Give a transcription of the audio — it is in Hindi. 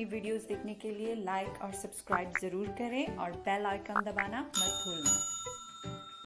वीडियोस देखने के लिए लाइक और सब्सक्राइब ज़रूर करें और बेल आइकन दबाना मत भूलना।